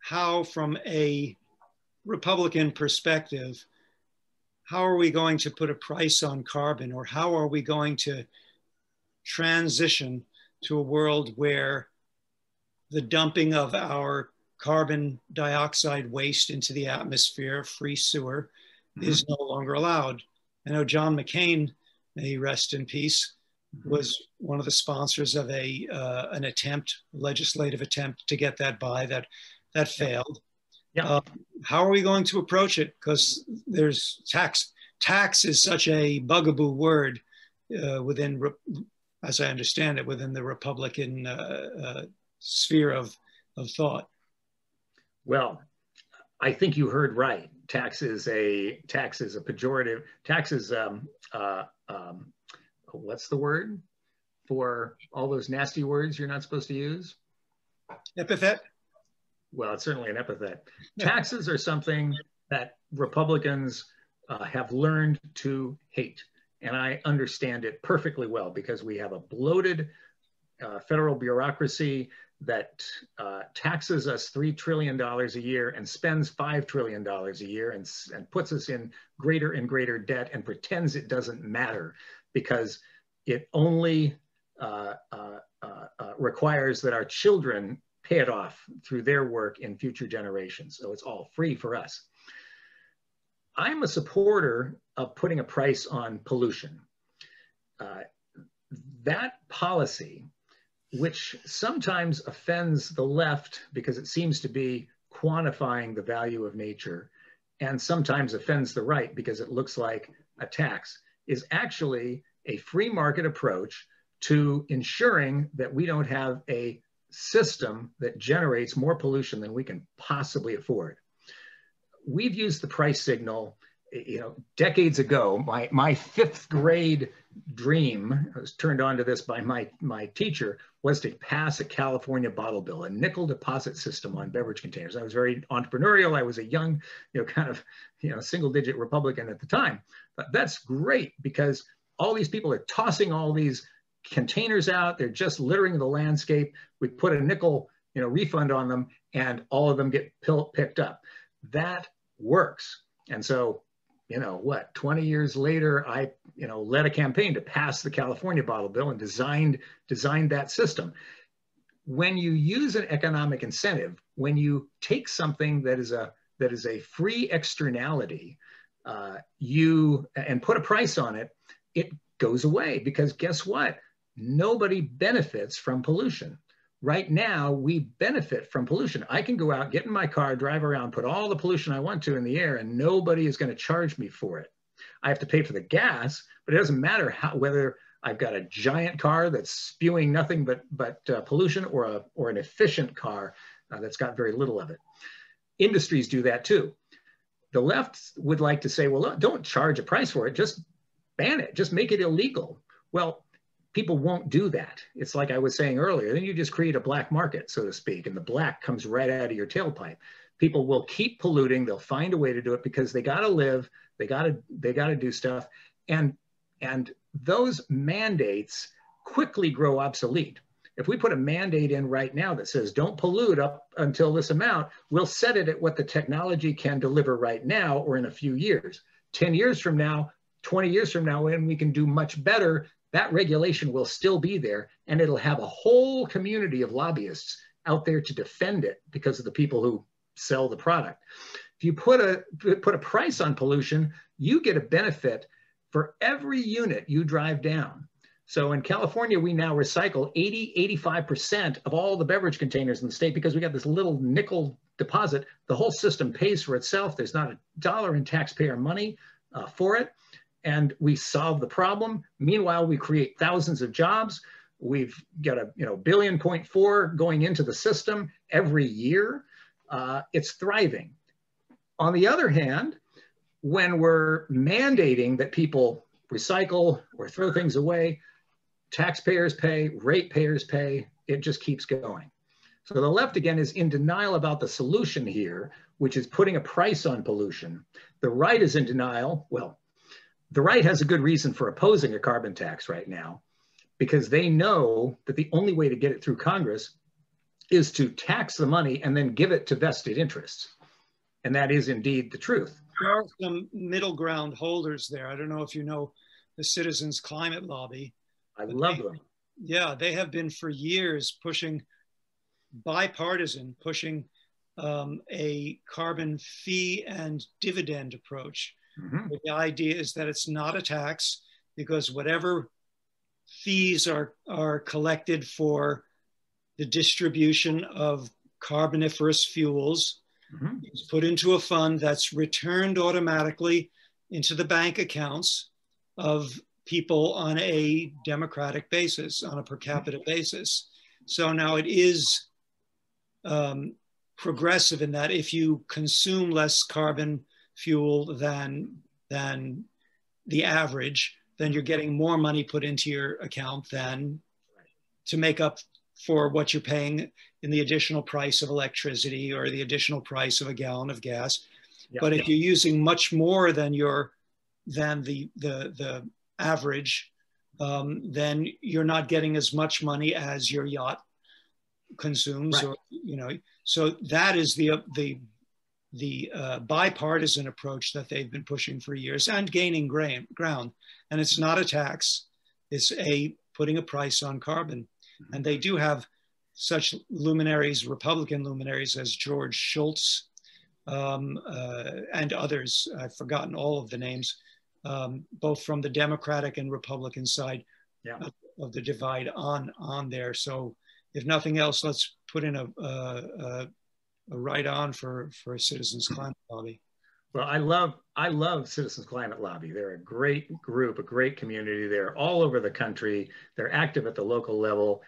how, from a Republican perspective, how are we going to put a price on carbon, or how are we going to transition to a world where the dumping of our carbon dioxide waste into the atmosphere, free sewer, is no longer allowed? I know John McCain, may he rest in peace, was one of the sponsors of an legislative attempt to get that by, that failed. Yeah. How are we going to approach it? Because there's tax is such a bugaboo word within, as I understand it, within the Republican sphere of thought. Well, I think you heard right. Tax is a pejorative. Tax is what's the word for all those nasty words you're not supposed to use? Epithet? Well, it's certainly an epithet. Taxes are something that Republicans have learned to hate. And I understand it perfectly well, because we have a bloated federal bureaucracy that taxes us $3 trillion a year and spends $5 trillion a year and puts us in greater and greater debt and pretends it doesn't matter, because it only requires that our children pay it off through their work in future generations. So it's all free for us. I'm a supporter of putting a price on pollution. That policy, which sometimes offends the left because it seems to be quantifying the value of nature, and sometimes offends the right because it looks like a tax, is actually a free market approach to ensuring that we don't have a system that generates more pollution than we can possibly afford. We've used the price signal, decades ago. My fifth grade dream, I was turned on to this by my teacher, was to pass a California bottle bill, a nickel deposit system on beverage containers. I was very entrepreneurial. I was a young, single digit Republican at the time. But that's great, because all these people are tossing all these containers out. They're just littering the landscape. We put a nickel, refund on them, and all of them get picked up. That works. And so, 20 years later, I, led a campaign to pass the California bottle bill and designed that system. When you use an economic incentive, when you take something that is a free externality, and put a price on it, it goes away, because guess what? Nobody benefits from pollution. Right now, we benefit from pollution. I can go out, get in my car, drive around, put all the pollution I want to in the air, and nobody is going to charge me for it. I have to pay for the gas, but it doesn't matter whether I've got a giant car that's spewing nothing but pollution, or an efficient car that's got very little of it. Industries do that too. The left would like to say, well, look, don't charge a price for it, just ban it, just make it illegal. Well, people won't do that. It's like I was saying earlier, then you just create a black market, so to speak, and the black comes right out of your tailpipe. People will keep polluting. They'll find a way to do it because they got to live. They got to do stuff. And those mandates quickly grow obsolete. If we put a mandate in right now that says don't pollute up until this amount, we'll set it at what the technology can deliver right now or in a few years. 10 years from now, 20 years from now, when we can do much better, that regulation will still be there, and it'll have a whole community of lobbyists out there to defend it because of the people who sell the product. If you put a price on pollution, you get a benefit for every unit you drive down. So in California, we now recycle 85% of all the beverage containers in the state because we got this little nickel deposit. The whole system pays for itself. There's not a dollar in taxpayer money for it. And we solve the problem. Meanwhile, we create thousands of jobs. We've got a $1.4 billion going into the system every year. It's thriving. On the other hand, when we're mandating that people recycle or throw things away, taxpayers pay, ratepayers pay, it just keeps going. So the left, again, is in denial about the solution here, which is putting a price on pollution. The right is in denial. Well, the right has a good reason for opposing a carbon tax right now, because they know that the only way to get it through Congress is to tax the money and then give it to vested interests. And that is indeed the truth. There are some middle ground holders there. I don't know if you know the Citizens Climate Lobby. I love them. Yeah, they have been for years pushing, bipartisan, pushing a carbon fee and dividend approach. Mm-hmm. The idea is that it's not a tax, because whatever fees are collected for the distribution of carboniferous fuels, mm-hmm. is put into a fund that's returned automatically into the bank accounts of people on a democratic basis, on a per capita basis. So now it is progressive in that if you consume less carbon fuel than the average, then you're getting more money put into your account than to make up for what you're paying in the additional price of electricity or the additional price of a gallon of gas. Yep. But if you're using much more than the average, then you're not getting as much money as your yacht consumes, right. Or so that is the bipartisan approach that they've been pushing for years and gaining ground. And it's not a tax; it's putting a price on carbon. Mm-hmm. And they do have such luminaries, Republican luminaries, as George Shultz and others. I've forgotten all of the names, both from the Democratic and Republican side of the divide on there. So if nothing else, let's put in a right on for Citizens Climate Lobby. Well, I love Citizens Climate Lobby. They're a great group, a great community. They're all over the country. They're active at the local level.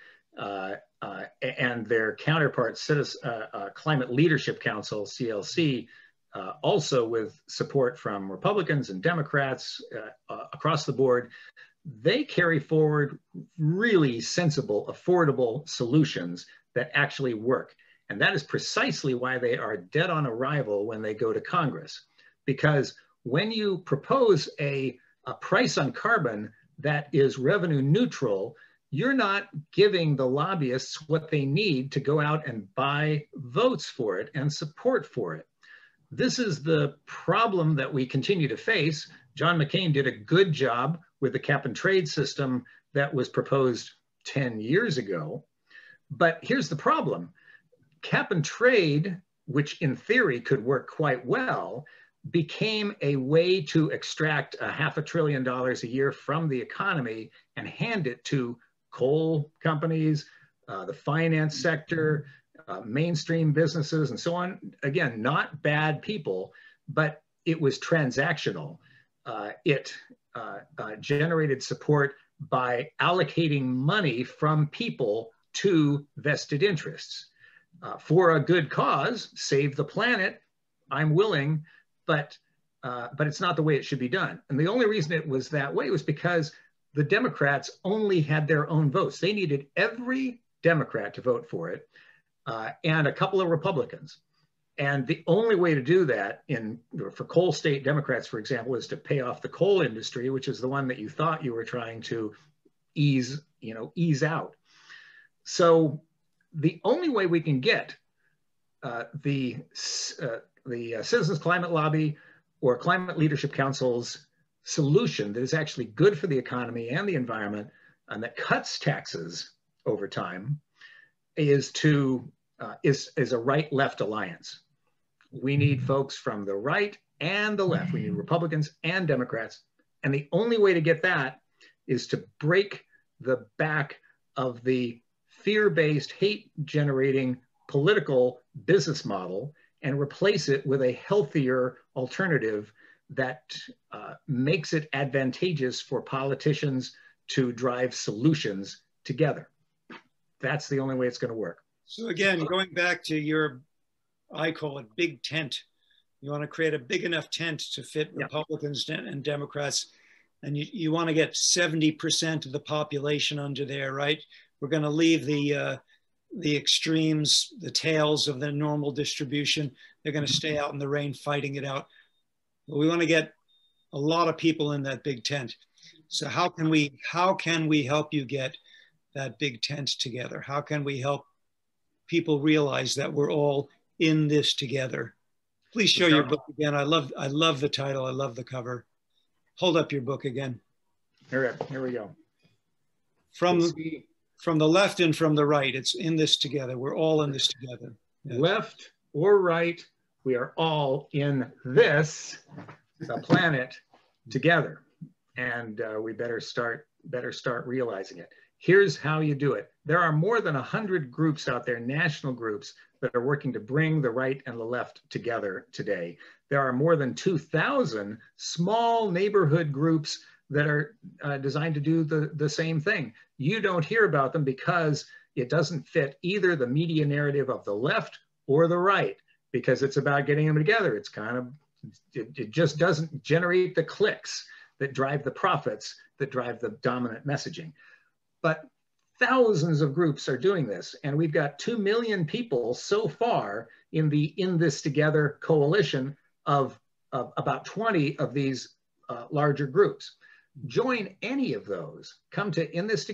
And their counterpart, Climate Leadership Council, CLC, also with support from Republicans and Democrats across the board, they carry forward really sensible, affordable solutions that actually work. And that is precisely why they are dead on arrival when they go to Congress. Because when you propose a price on carbon that is revenue neutral, you're not giving the lobbyists what they need to go out and buy votes for it and support for it. This is the problem that we continue to face. John McCain did a good job with the cap and trade system that was proposed 10 years ago. But here's the problem. Cap and trade, which in theory could work quite well, became a way to extract $500 billion a year from the economy and hand it to coal companies, the finance sector, mainstream businesses, and so on. Again, not bad people, but it was transactional. It generated support by allocating money from people to vested interests. For a good cause, save the planet, I'm willing, but it's not the way it should be done. And the only reason it was that way was because the Democrats only had their own votes. They needed every Democrat to vote for it and a couple of Republicans. And the only way to do that for coal state Democrats, for example, is to pay off the coal industry, which is the one that you thought you were trying to ease out. So the only way we can get the Citizens Climate Lobby or Climate Leadership Council's solution that is actually good for the economy and the environment and that cuts taxes over time is a right-left alliance. We need folks from the right and the left. We need Republicans and Democrats. And the only way to get that is to break the back of the fear-based, hate-generating political business model and replace it with a healthier alternative that makes it advantageous for politicians to drive solutions together. That's the only way it's going to work. So again, going back to your, I call it big tent. You want to create a big enough tent to fit Republicans and Democrats, and you want to get 70% of the population under there, right? We're going to leave the extremes, the tails of the normal distribution. They're going to stay out in the rain fighting it out. But we want to get a lot of people in that big tent. So how can we help you get that big tent together? How can we help people realize that we're all in this together. Please show your book again. I love the title. I love the cover. Hold up your book again. Here we go. From the left and from the right, it's in this together. We're all in this together. Yes. Left or right, we are all in this, the planet, together. And we better start realizing it. Here's how you do it. There are more than 100 groups out there, national groups, that are working to bring the right and the left together today. There are more than 2,000 small neighborhood groups that are designed to do the same thing. You don't hear about them because it doesn't fit either the media narrative of the left or the right, because it's about getting them together. It's kind of, it just doesn't generate the clicks that drive the profits, that drive the dominant messaging. But thousands of groups are doing this, and we've got 2 million people so far in the In This Together coalition of about 20 of these larger groups. Join any of those. Come to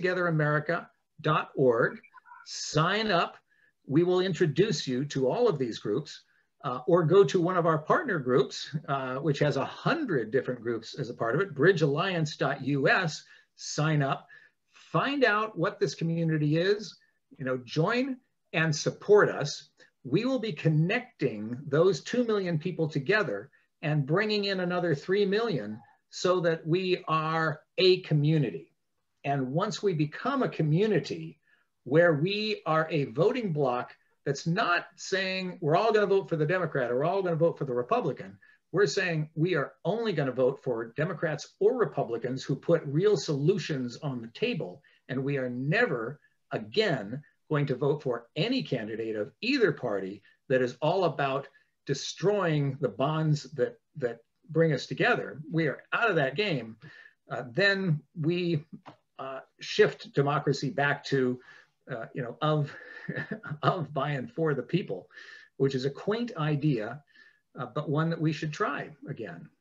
inthistogetheramerica.org, sign up. We will introduce you to all of these groups, or go to one of our partner groups, which has 100 different groups as a part of it, bridgealliance.us, sign up. Find out what this community is, join and support us. We will be connecting those 2 million people together and bringing in another 3 million so that we are a community. And once we become a community where we are a voting bloc that's not saying we're all going to vote for the Democrat or we're all going to vote for the Republican, we're saying we are only going to vote for Democrats or Republicans who put real solutions on the table. And we are never again going to vote for any candidate of either party that is all about destroying the bonds that bring us together. We are out of that game. Then we shift democracy back to, of, by, and for the people, which is a quaint idea, but one that we should try again.